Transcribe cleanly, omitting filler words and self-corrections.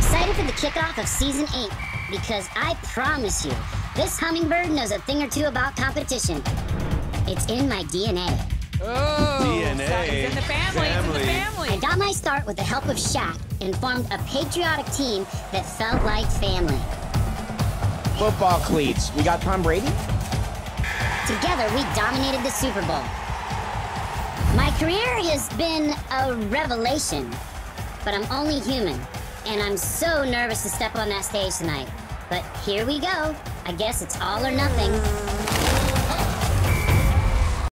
excited for the kickoff of Season 8 because I promise you, this Hummingbird knows a thing or two about competition. It's in my DNA. Oh, DNA. So it's in the family. It's in the family. I got my start with the help of Shaq and formed a patriotic team that felt like family. Football cleats. We got Tom Brady? Together, we dominated the Super Bowl. My career has been a revelation, but I'm only human, and I'm so nervous to step on that stage tonight. But here we go. I guess it's all or nothing.